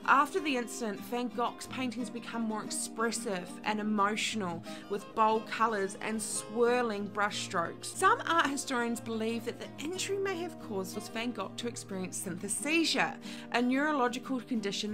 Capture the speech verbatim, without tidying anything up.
After the incident, Van Gogh's paintings become more expressive and emotional, with bold colours and swirling brushstrokes. Some art historians believe that the injury may have caused Van Gogh to experience synesthesia, a neurological condition